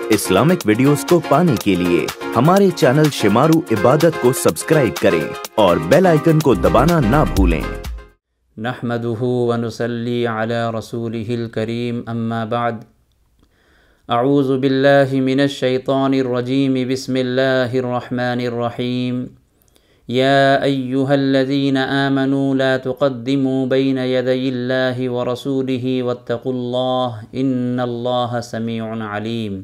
Islamic videos को पाने के लिए हमारे चैनल शिमारू इबादत को सब्सक्राइब करें और बेल आइकन को दबाना ना भूलें। नहमदुहु व नुसल्ली अला रसूलिहिल करीम अम्मा बाद। अऊज़ु बिल्लाहि मिनश शैतानिर रजीम बिस्मिल्लाहिर रहमानिर रहीम। या अय्युहल्लज़ीना आमनू ला तुक़द्दिमू बैन यदयिल्लाहि व रसूलिहि वत्तक़ुल्लाह इन्नल्लाहा समीउन अलीम।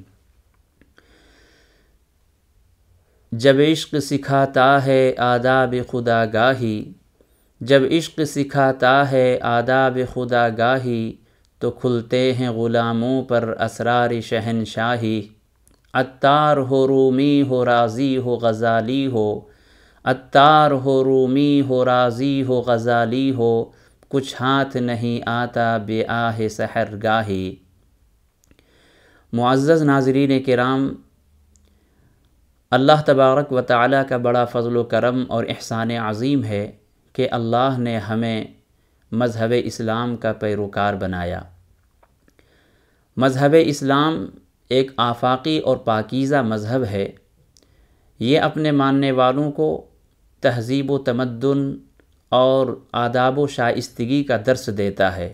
जब इश्क़ सिखाता है आदाब खुदागाही, जब इश्क़ सिखाता है आदाब खुदागाही, तो खुलते हैं ग़ुलामों पर असरार शहनशाही। अत्तार हो रूमी हो राज़ी हो ग़ज़ाली हो, अत्तार हो रूमी हो राज़ी हो ग़ज़ाली हो, कुछ हाथ नहीं आता बेआह सहरगाही। मुअज़्ज़ज़ नाज़रीन किराम, अल्लाह तबारक व तआला का बड़ा फ़ज़्ल व करम और एहसान अज़ीम है कि अल्लाह ने हमें मज़हब इस्लाम का पैरोकार बनाया। मज़हब इस्लाम एक आफ़ाक़ी और पाकीज़ा मज़हब है। ये अपने मानने वालों को तहज़ीब व तमद्दुन और आदाब व शाइस्तगी का दर्स देता है।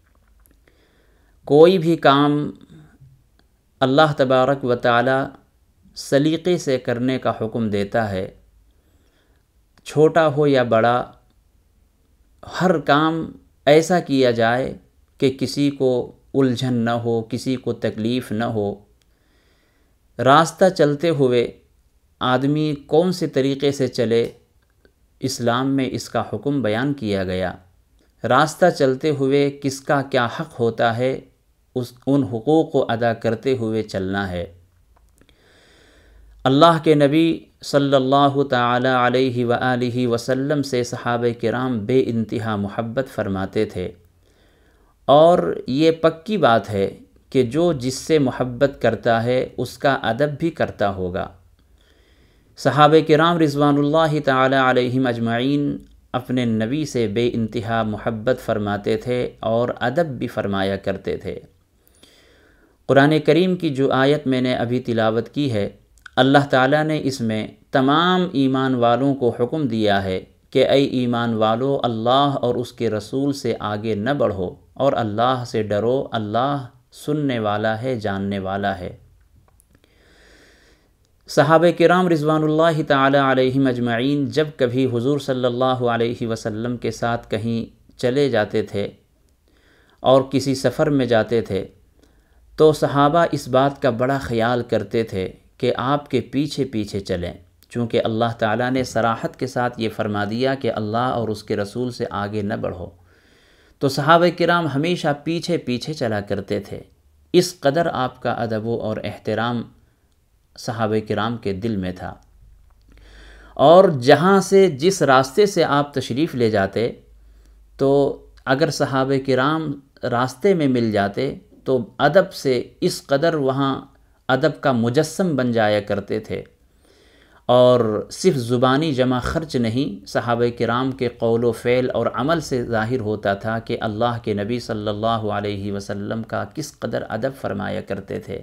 कोई भी काम अल्लाह तबारक व तआला सलीक़े से करने का हुक्म देता है, छोटा हो या बड़ा, हर काम ऐसा किया जाए कि किसी को उलझन न हो, किसी को तकलीफ़ न हो। रास्ता चलते हुए आदमी कौन से तरीक़े से चले, इस्लाम में इसका हुक्म बयान किया गया। रास्ता चलते हुए किसका क्या हक़ होता है, उन हुकूक़ को अदा करते हुए चलना है। अल्लाह के नबी सल्लल्लाहु ताला अलैहि व आलिहि वसल्लम से सहाबे किराम बेइंतहा मोहब्बत फ़रमाते थे, और ये पक्की बात है कि जो जिससे मोहब्बत करता है उसका अदब भी करता होगा। सहाबे किराम रिज़वानुल्लाहि ताला अलैहिम अजमईन अपने नबी से बेइंतहा मोहब्बत फ़रमाते थे और अदब भी फ़रमाया करते थे। कुरान करीम की जो आयत मैंने अभी तिलावत की है, अल्लाह ताला ने इसमें तमाम ईमान वालों को हुक्म दिया है कि ऐ ईमान वालों, अल्लाह और उसके रसूल से आगे न बढ़ो और अल्लाह से डरो, अल्लाह सुनने वाला है, जानने वाला है। सहाबे किराम रिज़वानुल्लाहि ताला अलैहिम अजमईन जब कभी हुज़ूर सल्लल्लाहु अलैहि वसल्लम के साथ कहीं चले जाते थे और किसी सफ़र में जाते थे, तो सहाबा इस बात का बड़ा ख़याल करते थे कि आपके पीछे पीछे चलें, चूँकि अल्लाह ताला ने सराहत के साथ ये फ़रमा दिया कि अल्लाह और उसके रसूल से आगे न बढ़ो। तो सहाबा किराम हमेशा पीछे पीछे चला करते थे। इस कदर आपका अदब और एहतराम सहाबा किराम के दिल में था। और जहाँ से जिस रास्ते से आप तशरीफ़ ले जाते, तो अगर सहाबा किराम रास्ते में मिल जाते तो अदब से इस कदर वहाँ अदब का मुजस्सम बन जाया करते थे। और सिर्फ़ ज़ुबानी जमा ख़र्च नहीं, सहाबा किराम के क़ौल फ़ेल और अमल से ज़ाहिर होता था कि अल्लाह के नबी सल्लल्लाहु अलैहि वसल्लम का किस कदर अदब फ़रमाया करते थे।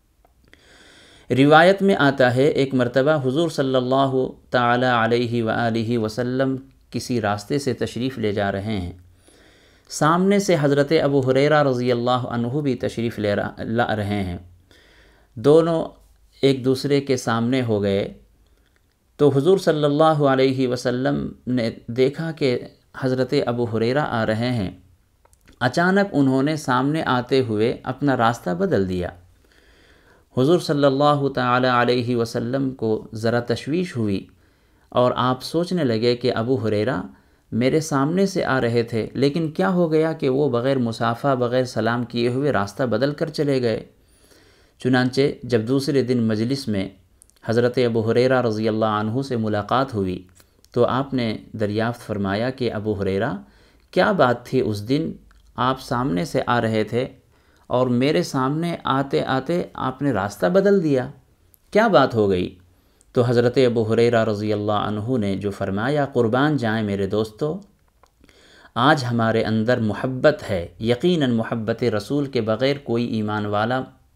रिवायत में आता है, एक मरतबा हुज़ूर सल्लल्लाहु ताला अलैहि व आलिहि वसल्लम किसी रास्ते से तशरीफ़ ले जा रहे हैं। सामने से हज़रत अबू हुरैरा रज़ियल्लाहु अन्हु भी तशरीफ़ ला रहे हैं। दोनों एक दूसरे के सामने हो गए तो हुज़ूर सल्लल्लाहु अलैहि वसल्लम ने देखा कि हज़रत अबू हुरैरा आ रहे हैं। अचानक उन्होंने सामने आते हुए अपना रास्ता बदल दिया। हुज़ूर सल्लल्लाहु ताला अलैहि वसल्लम को ज़रा तशवीश हुई और आप सोचने लगे कि अबू हुरैरा मेरे सामने से आ रहे थे, लेकिन क्या हो गया कि वो बग़ैर मुसाफ़ा, बग़ैर सलाम किए हुए रास्ता बदल कर चले गए। चुनांचे जब दूसरे दिन मजलिस में हज़रत अबू हुरैरा रज़ियल्लाहु अन्हु से मुलाकात हुई तो आपने दरियाफ़्त फ़रमाया कि अबू हुरैरा, क्या बात थी उस दिन आप सामने से आ रहे थे और मेरे सामने आते आते आपने रास्ता बदल दिया, क्या बात हो गई? तो हज़रत अबू हुरैरा रज़ियल्लाहु अन्हु ने जो फ़रमाया, क़ुरबान जाएँ मेरे दोस्तों, आज हमारे अंदर मोहब्बत है। यकीनन मोहब्बत रसूल के बग़ैर कोई ईमान वाला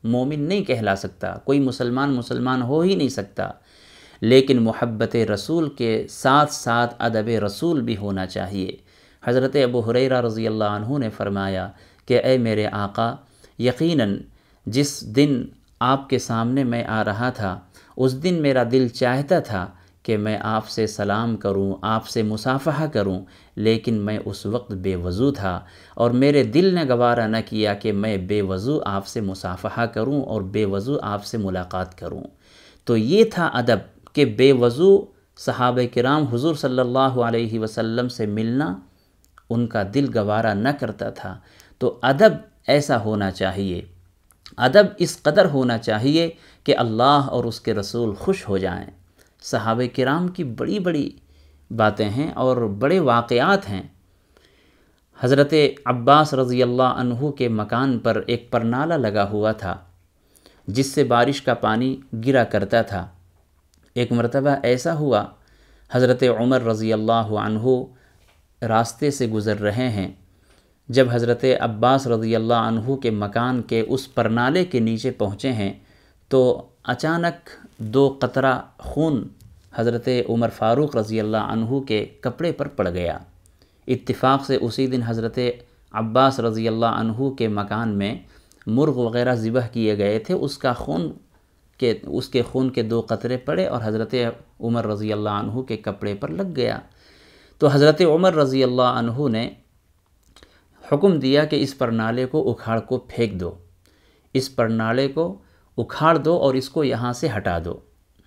مومن نہیں کہلا سکتا، کوئی مسلمان ہو ہی نہیں سکتا، لیکن محبت رسول کے ساتھ ساتھ ادب رسول بھی ہونا چاہیے۔ حضرت ابو ہریرہ رضی اللہ عنہ نے فرمایا کہ اے میرے آقا، یقیناً جس دن آپ کے سامنے میں آ رہا تھا اس دن میرا دل چاہتا تھا کہ میں آپ سے سلام کروں، آپ سے مصافحہ کروں، لیکن میں اس وقت بے وضو تھا اور میرے دل نے گوارا نہ کیا کہ میں بے وضو آپ سے مصافحہ کروں اور بے وضو آپ سے ملاقات کروں۔ تو یہ تھا ادب کہ بے وضو صحابہ کرام حضور صلی اللہ علیہ وسلم سے ملنا ان کا دل گوارا نہ کرتا تھا۔ تو ادب ایسا ہونا چاہیے، ادب اس قدر ہونا چاہیے کہ اللہ اور اس کے رسول خوش ہو جائیں۔ صحابہ کرام کی بڑی بڑی باتیں ہیں اور بڑے واقعات ہیں۔ حضرت عباس رضی اللہ عنہ کے مکان پر ایک پرنالہ لگا ہوا تھا جس سے بارش کا پانی گرا کرتا تھا۔ ایک مرتبہ ایسا ہوا، حضرت عمر رضی اللہ عنہ راستے سے گزر رہے ہیں، جب حضرت عباس رضی اللہ عنہ کے مکان کے اس پرنالے کے نیچے پہنچے ہیں تو اچانک 2 قطرہ خون حضرت عمر فاروق رضی اللہ عنہ کے کپڑے پر پڑ گیا۔ اتفاق سے اسی دن حضرت عباس رضی اللہ عنہ کے مکان میں مرغ وغیرہ ذبح کیے گئے تھے، اس کے خون کے 2 قطرے پڑے اور حضرت عمر رضی اللہ عنہ کے کپڑے پر لگ گیا۔ تو حضرت عمر رضی اللہ عنہ نے حکم دیا کہ اس پرنالے کو اکھاڑ کو پھینک دو، اس پرنالے کو اکھاڑ دو اور اس کو یہاں سے ہٹا دو۔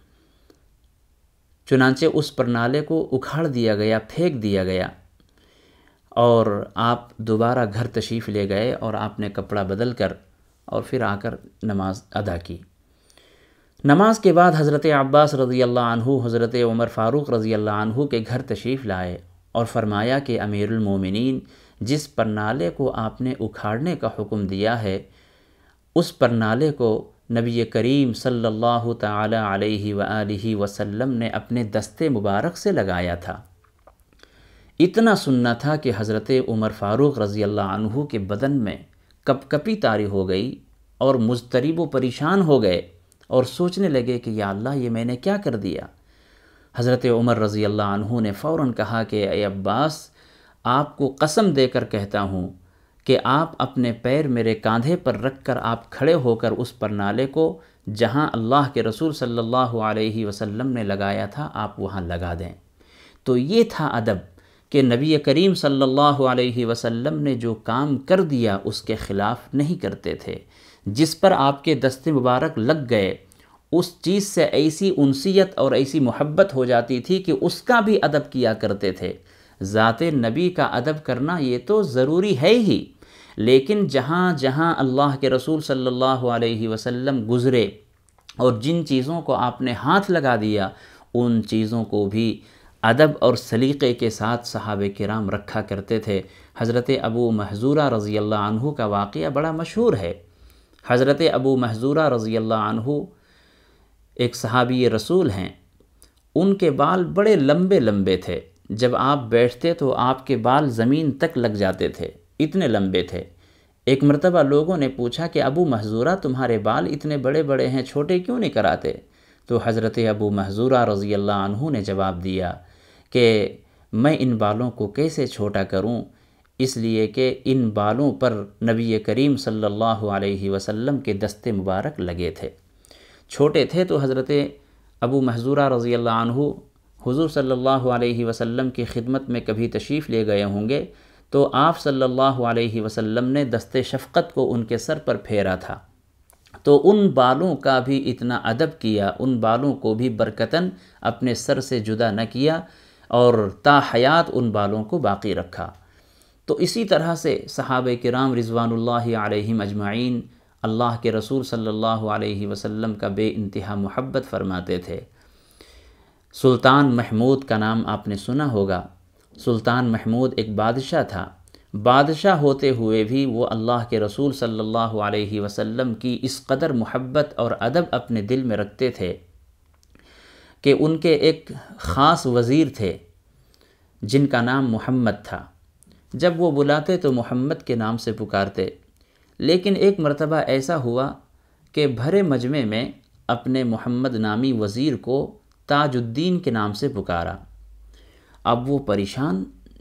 چنانچہ اس پرنالے کو اکھاڑ دیا گیا، پھینک دیا گیا، اور آپ دوبارہ گھر تشریف لے گئے اور آپ نے کپڑا بدل کر اور پھر آ کر نماز ادا کی۔ نماز کے بعد حضرت عباس رضی اللہ عنہ حضرت عمر فاروق رضی اللہ عنہ کے گھر تشریف لائے اور فرمایا کہ امیر المومنین، جس پرنالے کو آپ نے اکھاڑنے کا حکم دیا ہے اس پرنالے کو نبی کریم صلی اللہ تعالی علیہ وآلہ وسلم نے اپنے دست مبارک سے لگایا تھا۔ اتنا سننا تھا کہ حضرت عمر فاروق رضی اللہ عنہ کے بدن میں کپ کپی طاری ہو گئی اور مضطرب و پریشان ہو گئے اور سوچنے لگے کہ یا اللہ، یہ میں نے کیا کر دیا۔ حضرت عمر رضی اللہ عنہ نے فوراً کہا کہ اے عباس، آپ کو قسم دے کر کہتا ہوں کہ آپ اپنے پیر میرے کاندھے پر رکھ کر آپ کھڑے ہو کر اس پرنالے کو جہاں اللہ کے رسول صلی اللہ علیہ وسلم نے لگایا تھا آپ وہاں لگا دیں۔ تو یہ تھا ادب کہ نبی کریم صلی اللہ علیہ وسلم نے جو کام کر دیا اس کے خلاف نہیں کرتے تھے۔ جس پر آپ کے دست مبارک لگ گئے اس چیز سے ایسی انسیت اور ایسی محبت ہو جاتی تھی کہ اس کا بھی ادب کیا کرتے تھے۔ ذات نبی کا ادب کرنا یہ تو ضروری ہے ہی، لیکن جہاں جہاں اللہ کے رسول صلی اللہ علیہ وسلم گزرے اور جن چیزوں کو آپ نے ہاتھ لگا دیا ان چیزوں کو بھی ادب اور سلیقے کے ساتھ صحابہ کرام رکھا کرتے تھے۔ حضرت ابو محذورہ رضی اللہ عنہ کا واقعہ بڑا مشہور ہے۔ حضرت ابو محذورہ رضی اللہ عنہ ایک صحابی رسول ہیں، ان کے بال بڑے لمبے لمبے تھے، جب آپ بیٹھتے تو آپ کے بال زمین تک لگ جاتے تھے، اتنے لمبے تھے۔ ایک مرتبہ لوگوں نے پوچھا کہ ابو محذورہ تمہارے بال اتنے بڑے بڑے ہیں، چھوٹے کیوں نہیں کراتے؟ تو حضرت ابو محذورہ رضی اللہ عنہ نے جواب دیا کہ میں ان بالوں کو کیسے چھوٹا کروں، اس لیے کہ ان بالوں پر نبی کریم صلی اللہ علیہ وسلم کے دست مبارک لگے تھے۔ چھوٹے تھے تو حضرت ابو محذورہ رضی اللہ عنہ حضور صلی اللہ علیہ وسلم کی خدمت میں کبھی تشریف لے گئے ہوں گے تو آپ صلی اللہ علیہ وسلم نے دست شفقت کو ان کے سر پر پھیرا تھا، تو ان بالوں کا بھی اتنا ادب کیا، ان بالوں کو بھی برکتاً اپنے سر سے جدا نہ کیا اور تا حیات ان بالوں کو باقی رکھا۔ تو اسی طرح سے صحابہ کرام رضوان اللہ علیہم اجمعین اللہ کے رسول صلی اللہ علیہ وسلم کا بے انتہا محبت فرماتے تھے۔ سلطان محمود کا نام آپ نے سنا ہوگا۔ سلطان محمود ایک بادشاہ تھا، بادشاہ ہوتے ہوئے بھی وہ اللہ کے رسول صلی اللہ علیہ وسلم کی اس قدر محبت اور ادب اپنے دل میں رکھتے تھے کہ ان کے ایک خاص وزیر تھے جن کا نام محمد تھا۔ جب وہ بلاتے تو محمد کے نام سے پکارتے، لیکن ایک مرتبہ ایسا ہوا کہ بھرے مجمع میں اپنے محمد نامی وزیر کو تاج الدین کے نام سے پکارا۔ اب وہ پریشان،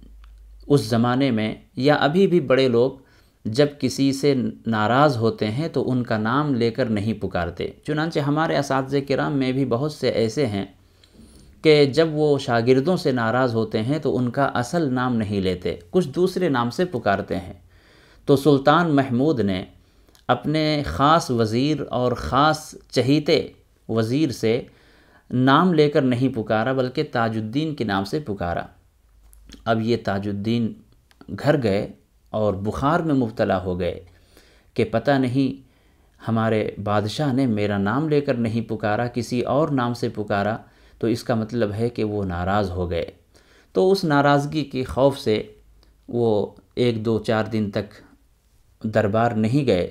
اس زمانے میں یا ابھی بھی بڑے لوگ جب کسی سے ناراض ہوتے ہیں تو ان کا نام لے کر نہیں پکارتے، چنانچہ ہمارے اساتذہ کرام میں بھی بہت سے ایسے ہیں کہ جب وہ شاگردوں سے ناراض ہوتے ہیں تو ان کا اصل نام نہیں لیتے، کچھ دوسرے نام سے پکارتے ہیں۔ تو سلطان محمود نے اپنے خاص وزیر اور خاص چہیتے وزیر سے نام لے کر نہیں پکارا بلکہ تاج الدین کے نام سے پکارا۔ اب یہ تاج الدین گھر گئے اور بخار میں مبتلا ہو گئے کہ پتہ نہیں ہمارے بادشاہ نے میرا نام لے کر نہیں پکارا، کسی اور نام سے پکارا، تو اس کا مطلب ہے کہ وہ ناراض ہو گئے۔ تو اس ناراضگی کے خوف سے وہ 1-2-4 دن تک دربار نہیں گئے۔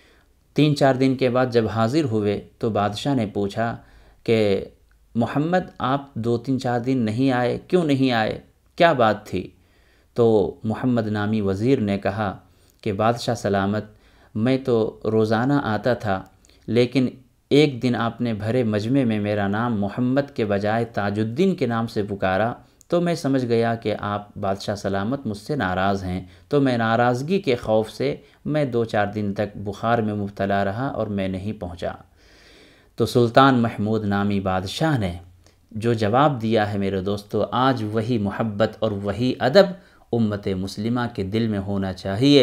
3-4 دن کے بعد جب حاضر ہوئے تو بادشاہ نے پوچھا کہ محمد آپ 2-3-4 دن نہیں آئے، کیوں نہیں آئے، کیا بات تھی؟ تو محمد نامی وزیر نے کہا کہ بادشاہ سلامت، میں تو روزانہ آتا تھا، لیکن ایک دن آپ نے بھرے مجمع میں میرا نام محمد کے بجائے تاج الدین کے نام سے پکارا تو میں سمجھ گیا کہ آپ بادشاہ سلامت مجھ سے ناراض ہیں، تو میں ناراضگی کے خوف سے میں 2-4 دن تک بخار میں مبتلا رہا اور میں نہیں پہنچا۔ تو سلطان محمود نامی بادشاہ نے جو جواب دیا ہے میرے دوستو، آج وہی محبت اور وہی ادب امت مسلمہ کے دل میں ہونا چاہیے۔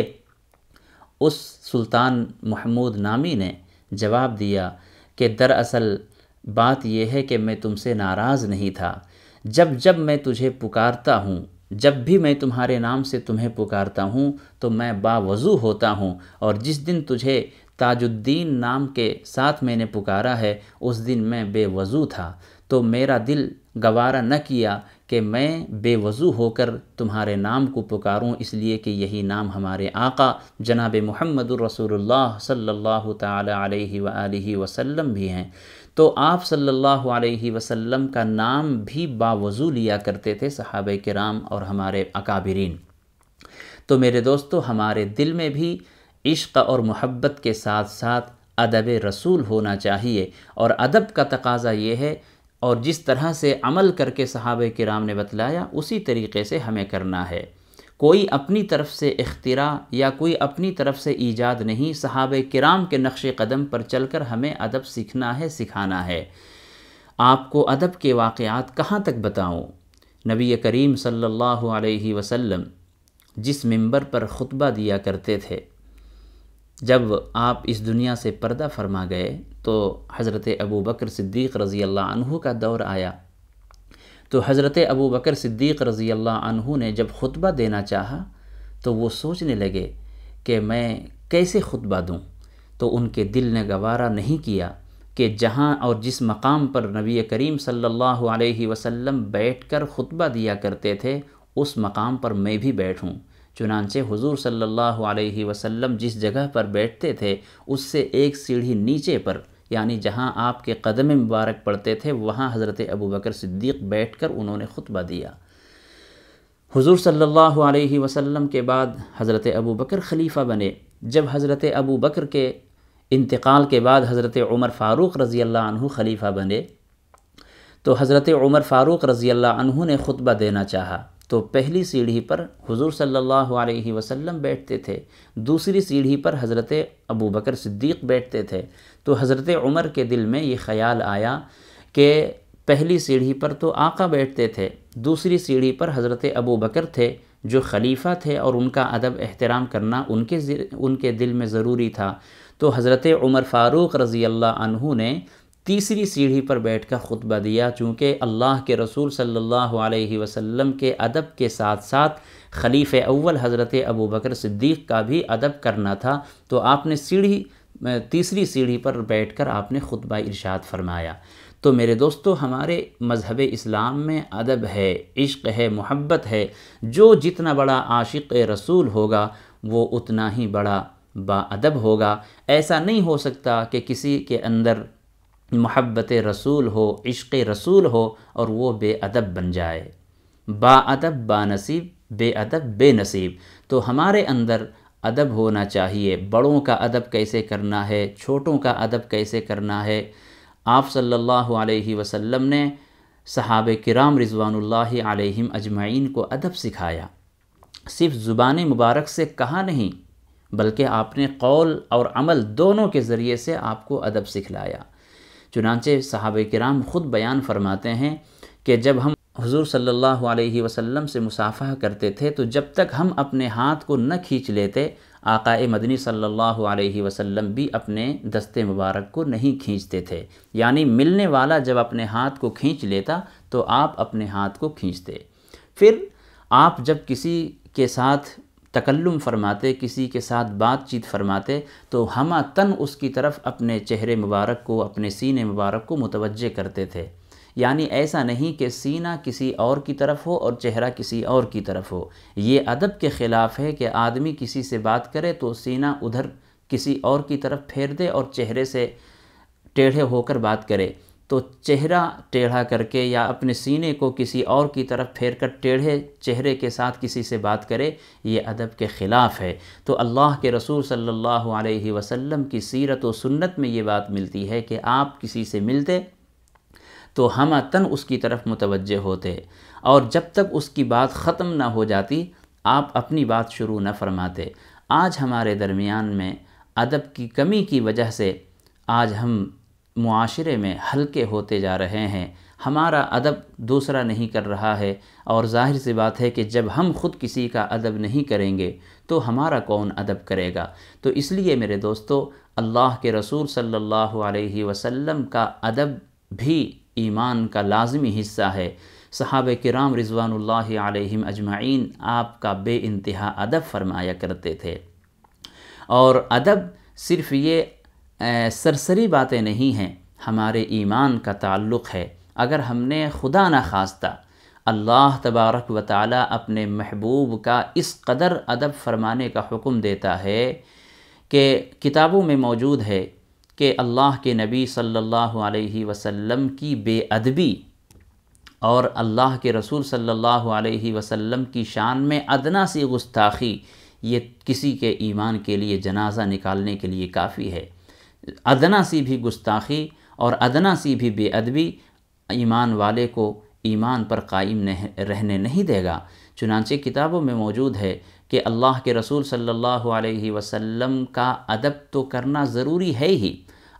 اس سلطان محمود نامی نے جواب دیا کہ دراصل بات یہ ہے کہ میں تم سے ناراض نہیں تھا، جب میں تجھے پکارتا ہوں، جب بھی میں تمہارے نام سے تمہیں پکارتا ہوں تو میں باوضو ہوتا ہوں، اور جس دن تجھے تاج الدین نام کے ساتھ میں نے پکارا ہے اس دن میں بے وضو تھا، تو میرا دل گوارا نہ کیا کہ میں بے وضو ہو کر تمہارے نام کو پکاروں، اس لیے کہ یہی نام ہمارے آقا جناب محمد الرسول اللہ صلی اللہ تعالی علیہ وآلہ وسلم بھی ہیں۔ تو آپ صلی اللہ علیہ وسلم کا نام بھی باوضو لیا کرتے تھے صحابہ کرام اور ہمارے اکابرین۔ تو میرے دوستو، ہمارے دل میں بھی عشق اور محبت کے ساتھ ساتھ ادب رسول ہونا چاہیے، اور ادب کا تقاضا یہ ہے، اور جس طرح سے عمل کر کے صحابہ کرام نے بتلایا اسی طریقے سے ہمیں کرنا ہے۔ کوئی اپنی طرف سے اختراع یا کوئی اپنی طرف سے ایجاد نہیں، صحابہ کرام کے نقش قدم پر چل کر ہمیں ادب سیکھنا ہے، سکھانا ہے۔ آپ کو ادب کے واقعات کہاں تک بتاؤں؟ نبی کریم صلی اللہ علیہ وسلم جس منبر پر خطبہ دیا کرتے تھے، جب آپ اس دنیا سے پردہ فرما گئے تو حضرت ابو بکر صدیق رضی اللہ عنہ کا دور آیا۔ تو حضرت ابو بکر صدیق رضی اللہ عنہ نے جب خطبہ دینا چاہا تو وہ سوچنے لگے کہ میں کیسے خطبہ دوں، تو ان کے دل نے گوارا نہیں کیا کہ جہاں اور جس مقام پر نبی کریم صلی اللہ علیہ وسلم بیٹھ کر خطبہ دیا کرتے تھے اس مقام پر میں بھی بیٹھوں۔ چنانچہ حضور صلی اللہ علیہ وسلم جس جگہ پر بیٹھتے تھے اس سے ایک سیڑھی نیچے پر، یعنی جہاں آپ کے قدم مبارک پڑتے تھے، وہاں حضرت ابو بکر صدیق بیٹھ کر انہوں نے خطبہ دیا۔ حضور صلی اللہ علیہ وسلم کے بعد حضرت ابو بکر خلیفہ بنے۔ جب حضرت ابو بکر کے انتقال کے بعد حضرت عمر فاروق رضی اللہ عنہ خلیفہ بنے، تو حضرت عمر فاروق رضی اللہ عنہ نے خطبہ دینا چاہا تو پہلی سیڑھی پر حضور صلی اللہ علیہ وسلم بیٹھتے تھے، دوسری سیڑھی پر حضرت ابو بکر صدیق بیٹھتے تھے۔ تو حضرت عمر کے دل میں یہ خیال آیا کہ پہلی سیڑھی پر تو آقا بیٹھتے تھے، دوسری سیڑھی پر حضرت ابو بکر تھے جو خلیفہ تھے اور ان کا ادب احترام کرنا ان کے دل میں ضروری تھا۔ تو حضرت عمر فاروق رضی اللہ عنہ نے تیسری سیڑھی پر بیٹھ کر خطبہ دیا، چونکہ اللہ کے رسول صلی اللہ علیہ وسلم کے ادب کے ساتھ ساتھ خلیفہ اول حضرت ابو بکر صدیق کا بھی ادب کرنا تھا، تو آپ نے تیسری سیڑھی پر بیٹھ کر آپ نے خطبہ ارشاد فرمایا۔ تو میرے دوستو، ہمارے مذہب اسلام میں ادب ہے، عشق ہے، محبت ہے۔ جو جتنا بڑا عاشق رسول ہوگا وہ اتنا ہی بڑا با ادب ہوگا۔ ایسا نہیں ہو سکتا کہ کسی کے اندر محبت رسول ہو، عشق رسول ہو اور وہ بے ادب بن جائے۔ با ادب با نصیب، بے ادب بے نصیب۔ تو ہمارے اندر ادب ہونا چاہیے، بڑوں کا ادب کیسے کرنا ہے، چھوٹوں کا ادب کیسے کرنا ہے۔ آپ صلی اللہ علیہ وسلم نے صحابہ کرام رضوان اللہ علیہم اجمعین کو ادب سکھایا، صرف زبان مبارک سے کہا نہیں بلکہ آپ نے قول اور عمل دونوں کے ذریعے سے آپ کو ادب سکھلایا۔ چنانچہ صحابہ کرام خود بیان فرماتے ہیں کہ جب ہم حضور صلی اللہ علیہ وسلم سے مصافحہ کرتے تھے تو جب تک ہم اپنے ہاتھ کو نہ کھینچ لیتے، آقا مدنی صلی اللہ علیہ وسلم بھی اپنے دست مبارک کو نہیں کھینچتے تھے، یعنی ملنے والا جب اپنے ہاتھ کو کھینچ لیتا تو آپ اپنے ہاتھ کو کھینچتے۔ پھر آپ جب کسی کے ساتھ تکلم فرماتے، کسی کے ساتھ بات چیت فرماتے تو ہمہ تن اس کی طرف اپنے چہرے مبارک کو، اپنے سینے مبارک کو متوجہ کرتے تھے، یعنی ایسا نہیں کہ سینہ کسی اور کی طرف ہو اور چہرہ کسی اور کی طرف ہو۔ یہ ادب کے خلاف ہے کہ آدمی کسی سے بات کرے تو سینہ ادھر کسی اور کی طرف پھیر دے اور چہرے سے ٹیڑھے ہو کر بات کرے، تو چہرہ ٹیڑھا کر کے یا اپنے سینے کو کسی اور کی طرف پھیر کر ٹیڑھے چہرے کے ساتھ کسی سے بات کرے، یہ ادب کے خلاف ہے۔ تو اللہ کے رسول صلی اللہ علیہ وسلم کی سیرت و سنت میں یہ بات ملتی ہے کہ آپ کسی سے ملتے تو ہمہ تن اس کی طرف متوجہ ہوتے، اور جب تک اس کی بات ختم نہ ہو جاتی آپ اپنی بات شروع نہ فرماتے۔ آج ہمارے درمیان میں ادب کی کمی کی وجہ سے آج ہم معاشرے میں ہلکے ہوتے جا رہے ہیں، ہمارا ادب دوسرا نہیں کر رہا ہے، اور ظاہر سی بات ہے کہ جب ہم خود کسی کا ادب نہیں کریں گے تو ہمارا کون ادب کرے گا۔ تو اس لیے میرے دوستو، اللہ کے رسول صلی اللہ علیہ وسلم کا ادب بھی ایمان کا لازمی حصہ ہے۔ صحابہ کرام رضوان اللہ علیہم اجمعین آپ کا بے انتہا ادب فرمایا کرتے تھے، اور ادب صرف یہ سرسری باتیں نہیں ہیں، ہمارے ایمان کا تعلق ہے۔ اگر ہم نے خدا نخواستہ اللہ تبارک و تعالی اپنے محبوب کا اس قدر ادب فرمانے کا حکم دیتا ہے کہ کتابوں میں موجود ہے کہ اللہ کے نبی صلی اللہ علیہ وسلم کی بے ادبی اور اللہ کے رسول صلی اللہ علیہ وسلم کی شان میں ادنا سی گستاخی، یہ کسی کے ایمان کے لیے جنازہ نکالنے کے لیے کافی ہے۔ ادنا سی بھی گستاخی اور ادنا سی بھی بے ادبی ایمان والے کو ایمان پر قائم رہنے نہیں دے گا۔ چنانچہ کتابوں میں موجود ہے کہ اللہ کے رسول صلی اللہ علیہ وسلم کا ادب تو کرنا ضروری ہے ہی،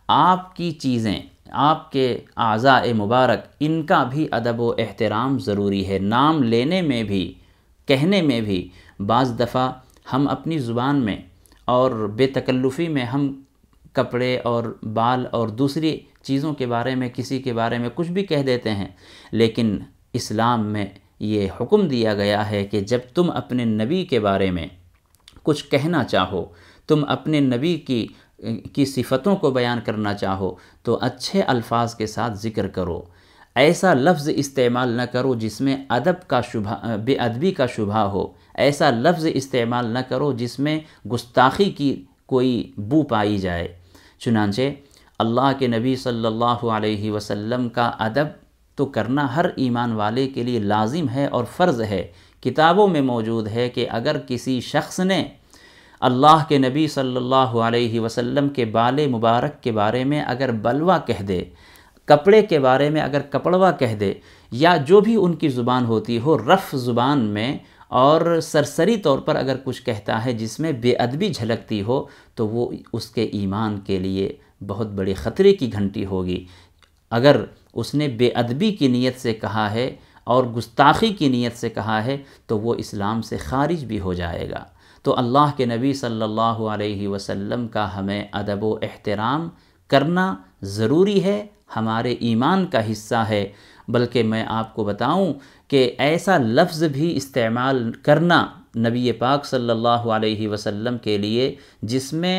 آپ کی چیزیں، آپ کے اعضاء مبارک، ان کا بھی ادب و احترام ضروری ہے۔ نام لینے میں بھی، کہنے میں بھی بعض دفعہ ہم اپنی زبان میں اور بے تکلفی میں ہم کپڑے اور بال اور دوسری چیزوں کے بارے میں، کسی کے بارے میں کچھ بھی کہہ دیتے ہیں، لیکن اسلام میں یہ حکم دیا گیا ہے کہ جب تم اپنے نبی کے بارے میں کچھ کہنا چاہو، تم اپنے نبی کی صفتوں کو بیان کرنا چاہو تو اچھے الفاظ کے ساتھ ذکر کرو، ایسا لفظ استعمال نہ کرو جس میں ادب کا شبہ، بے ادبی کا شبہ ہو، ایسا لفظ استعمال نہ کرو جس میں گستاخی کی کوئی بو پائی جائے۔ چنانچہ اللہ کے نبی صلی اللہ علیہ وسلم کا ادب تو کرنا ہر ایمان والے کے لیے لازم ہے اور فرض ہے۔ کتابوں میں موجود ہے کہ اگر کسی شخص نے اللہ کے نبی صلی اللہ علیہ وسلم کے بال مبارک کے بارے میں اگر بلوا کہہ دے، کپڑے کے بارے میں اگر کپڑوا کہہ دے، یا جو بھی ان کی زبان ہوتی ہو رف زبان میں اور سرسری طور پر اگر کچھ کہتا ہے جس میں بے ادبی جھلکتی ہو، تو وہ اس کے ایمان کے لیے بہت بڑے خطرے کی گھنٹی ہوگی۔ اگر اس نے بے ادبی کی نیت سے کہا ہے اور گستاخی کی نیت سے کہا ہے تو وہ اسلام سے خارج بھی ہو جائے گا۔ تو اللہ کے نبی صلی اللہ علیہ وسلم کا ہمیں ادب و احترام کرنا ضروری ہے، ہمارے ایمان کا حصہ ہے۔ بلکہ میں آپ کو بتاؤں کہ ایسا لفظ بھی استعمال کرنا نبی پاک صلی اللہ علیہ وسلم کے لیے جس میں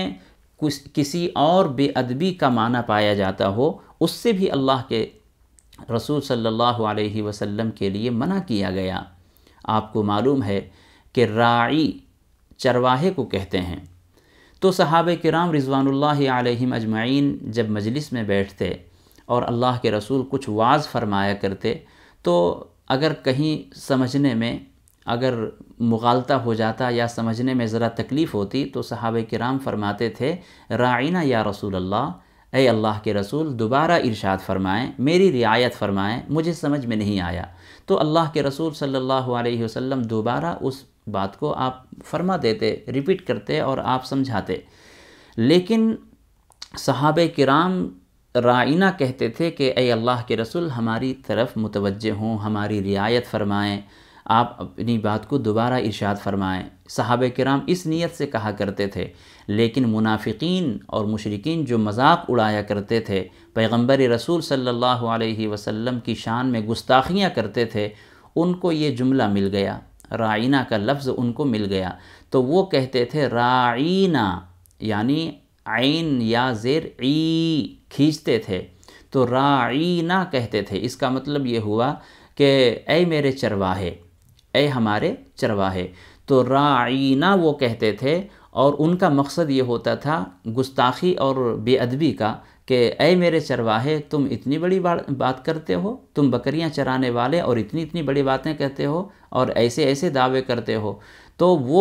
کسی اور بے ادبی کا معنی پایا جاتا ہو، اس سے بھی اللہ کے رسول صلی اللہ علیہ وسلم کے لیے منع کیا گیا۔ آپ کو معلوم ہے کہ راعی چرواہے کو کہتے ہیں۔ تو صحابہ کرام رضوان اللہ علیہم اجمعین جب مجلس میں بیٹھتے اور اللہ کے رسول کچھ وعظ فرمایا کرتے تو اگر کہیں سمجھنے میں اگر مغالطہ ہو جاتا یا سمجھنے میں ذرا تکلیف ہوتی تو صحابہ کرام فرماتے تھے راعینا یا رسول اللہ، اے اللہ کے رسول دوبارہ ارشاد فرمائیں، میری رعایت فرمائیں، مجھے سمجھ میں نہیں آیا۔ تو اللہ کے رسول صلی اللہ علیہ وسلم دوبارہ اس بات کو آپ فرما دیتے، ریپیٹ کرتے اور آپ سمجھاتے۔ لیکن صحابہ کرام راعینا کہتے تھے کہ اے اللہ کے رسول ہماری طرف متوجہ ہوں، ہماری رعایت فرمائیں، آپ اپنی بات کو دوبارہ ارشاد فرمائیں۔ صحابہ کرام اس نیت سے کہا کرتے تھے، لیکن منافقین اور مشرکین جو مذاق اڑایا کرتے تھے، پیغمبر رسول صلی اللہ علیہ وسلم کی شان میں گستاخیاں کرتے تھے، ان کو یہ جملہ مل گیا، راعینا کا لفظ ان کو مل گیا، تو وہ کہتے تھے راعینا، یعنی عین یا زیر عی کھینچتے تھے، تو راعینا کہتے تھے۔ اس کا مطلب یہ ہوا کہ اے میرے چرواہے، اے ہمارے چرواہے، تو راعینا وہ کہتے تھے، اور ان کا مقصد یہ ہوتا تھا گستاخی اور بے ادبی کا کہ اے میرے چرواہے تم اتنی بڑی بات کرتے ہو، تم بکریاں چرانے والے اور اتنی بڑی باتیں کہتے ہو اور ایسے دعوے کرتے ہو۔ تو وہ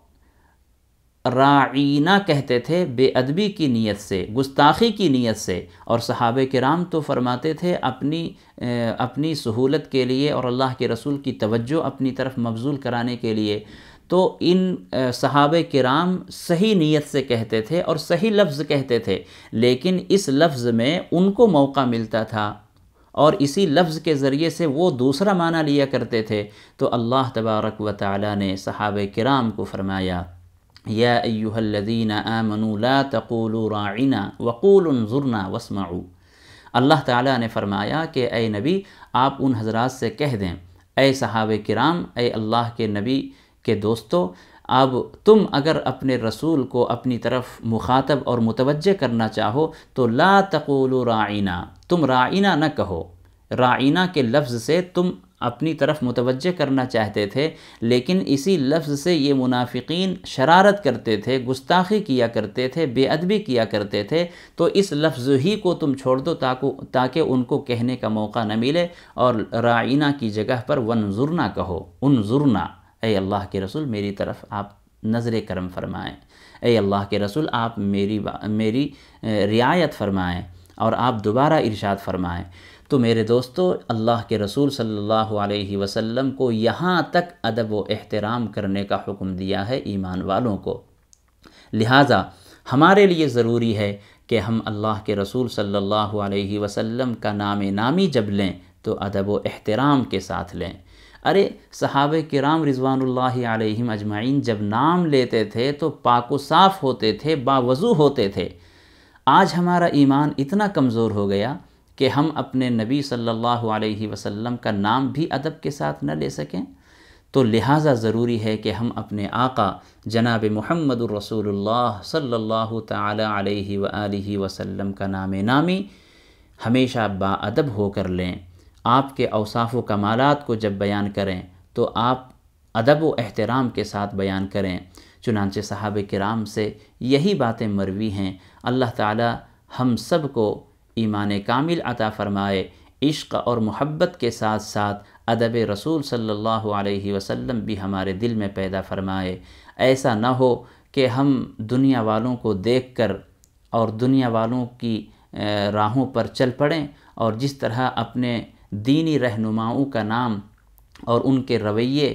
راعینا کہتے تھے بے ادبی کی نیت سے، گستاخی کی نیت سے، اور صحابہ کرام تو فرماتے تھے اپنی سہولت کے لیے اور اللہ کے رسول کی توجہ اپنی طرف مبذول کرانے کے لیے۔ تو ان صحابہ کرام صحیح نیت سے کہتے تھے اور صحیح لفظ کہتے تھے، لیکن اس لفظ میں ان کو موقع ملتا تھا اور اسی لفظ کے ذریعے سے وہ دوسرا معنی لیا کرتے تھے۔ تو اللہ تبارک و تعالی نے صحابہ کرام کو فرمایا یا ایہا الذین آمنوا لا تقولوا راعنا وقولوا انظرنا واسمعوا۔ اللہ تعالیٰ نے فرمایا کہ اے نبی آپ ان حضرات سے کہہ دیں، اے صحابہ کرام، اے اللہ کے نبی کے دوستو، اب تم اگر اپنے رسول کو اپنی طرف مخاطب اور متوجہ کرنا چاہو تو لا تقولوا راعنا، تم راعنا نہ کہو۔ راعنا کے لفظ سے تم اپنی طرف متوجہ کرنا چاہتے تھے، لیکن اسی لفظ سے یہ منافقین شرارت کرتے تھے، گستاخی کیا کرتے تھے، بے ادبی کیا کرتے تھے، تو اس لفظ ہی کو تم چھوڑ دو تاکہ ان کو کہنے کا موقع نہ ملے، اور راعینا کی جگہ پر وانظرنا کہو، انظرنا، اے اللہ کے رسول میری طرف آپ نظر کرم فرمائیں، اے اللہ کے رسول آپ میری رعایت فرمائیں اور آپ دوبارہ ارشاد فرمائیں۔ تو میرے دوستو، اللہ کے رسول صلی اللہ علیہ وسلم کو یہاں تک ادب و احترام کرنے کا حکم دیا ہے ایمان والوں کو، لہٰذا ہمارے لیے ضروری ہے کہ ہم اللہ کے رسول صلی اللہ علیہ وسلم کا نام نامی جب لیں تو ادب و احترام کے ساتھ لیں۔ ارے صحابہ کرام رضوان اللہ علیہم اجمعین جب نام لیتے تھے تو پاک و صاف ہوتے تھے، باوضو ہوتے تھے۔ آج ہمارا ایمان اتنا کمزور ہو گیا کہ ہم اپنے نبی صلی اللہ علیہ وسلم کا نام بھی ادب کے ساتھ نہ لے سکیں، تو لہٰذا ضروری ہے کہ ہم اپنے آقا جناب محمد الرسول اللہ صلی اللہ تعالی علیہ وآلہ وسلم کا نام نامی ہمیشہ با ادب ہو کر لیں۔ آپ کے اوصاف و کمالات کو جب بیان کریں تو آپ ادب و احترام کے ساتھ بیان کریں۔ چنانچہ صحابہ کرام سے یہی باتیں مروی ہیں۔ اللہ تعالی ہم سب کو ایمان کامل عطا فرمائے، عشق اور محبت کے ساتھ ساتھ ادب رسول صلی اللہ علیہ وسلم بھی ہمارے دل میں پیدا فرمائے۔ ایسا نہ ہو کہ ہم دنیا والوں کو دیکھ کر اور دنیا والوں کی راہوں پر چل پڑیں، اور جس طرح اپنے دینی رہنماؤں کا نام اور ان کے رویے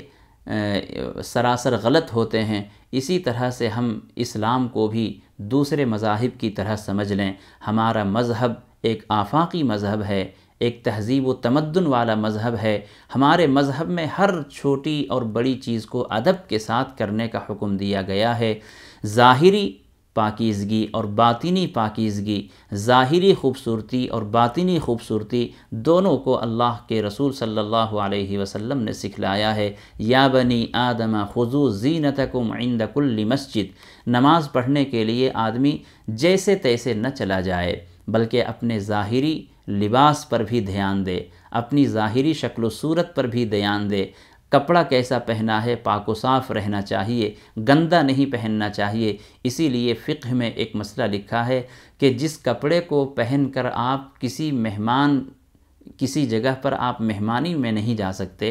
سراسر غلط ہوتے ہیں، اسی طرح سے ہم اسلام کو بھی دوسرے مذاہب کی طرح سمجھ لیں۔ ہمارا مذہب ایک آفاقی مذہب ہے، ایک تہذیب و تمدن والا مذہب ہے۔ ہمارے مذہب میں ہر چھوٹی اور بڑی چیز کو ادب کے ساتھ کرنے کا حکم دیا گیا ہے۔ ظاہری پاکیزگی اور باطنی پاکیزگی، ظاہری خوبصورتی اور باطنی خوبصورتی دونوں کو اللہ کے رسول صلی اللہ علیہ وسلم نے سکھلایا ہے۔ یا بنی آدم خذوا زینتکم عند کل مسجد، نماز پڑھنے کے لیے آدمی جیسے تیسے نہ چلا جائے، بلکہ اپنے ظاہری لباس پر بھی دھیان دے، اپنی ظاہری شکل و صورت پر بھی دھیان دے۔ کپڑا کیسا پہنا ہے، پاک و صاف رہنا چاہیے، گندہ نہیں پہننا چاہیے۔ اسی لیے فقہ میں ایک مسئلہ لکھا ہے کہ جس کپڑے کو پہن کر آپ کسی جگہ پر آپ مہمانی میں نہیں جا سکتے،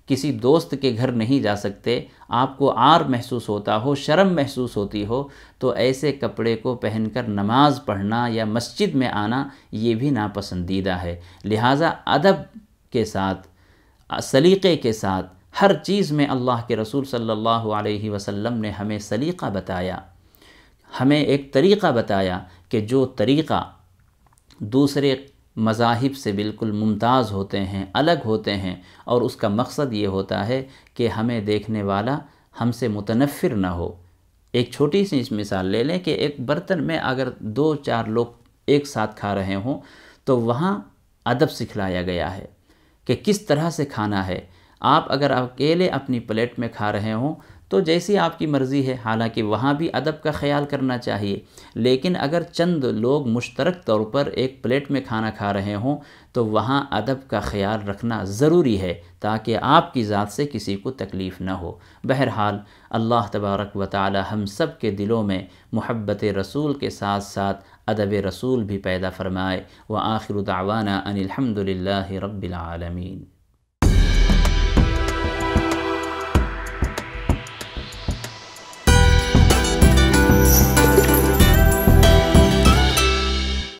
کسی دوست کے گھر نہیں جا سکتے، آپ کو عار محسوس ہوتا ہو، شرم محسوس ہوتی ہو، تو ایسے کپڑے کو پہن کر نماز پڑھنا یا مسجد میں آنا یہ بھی ناپسندیدہ ہے۔ لہٰذا ادب کے ساتھ، سلیقے کے ساتھ، ہر چیز میں اللہ کے رسول صلی اللہ علیہ وسلم نے ہمیں سلیقہ بتایا، ہمیں ایک طریقہ بتایا کہ جو طریقہ دوسرے مذاہب سے بالکل ممتاز ہوتے ہیں، الگ ہوتے ہیں، اور اس کا مقصد یہ ہوتا ہے کہ ہمیں دیکھنے والا ہم سے متنفر نہ ہو۔ ایک چھوٹی سی مثال لے لیں کہ ایک برتن میں اگر 2-4 لوگ ایک ساتھ کھا رہے ہوں تو وہاں ادب سکھلایا گیا ہے کہ کس طرح سے کھانا ہے۔ آپ اگر اکیلے اپنی پلیٹ میں کھا رہے ہوں تو جیسی آپ کی مرضی ہے، حالانکہ وہاں بھی ادب کا خیال کرنا چاہیے، لیکن اگر چند لوگ مشترک طور پر ایک پلیٹ میں کھانا کھا رہے ہوں تو وہاں ادب کا خیال رکھنا ضروری ہے تاکہ آپ کی ذات سے کسی کو تکلیف نہ ہو۔ بہرحال اللہ تبارک و تعالی ہم سب کے دلوں میں محبت رسول کے ساتھ ساتھ ادب رسول بھی پیدا فرمائے۔ وآخر دعوانا ان الحمد للہ رب العالمین۔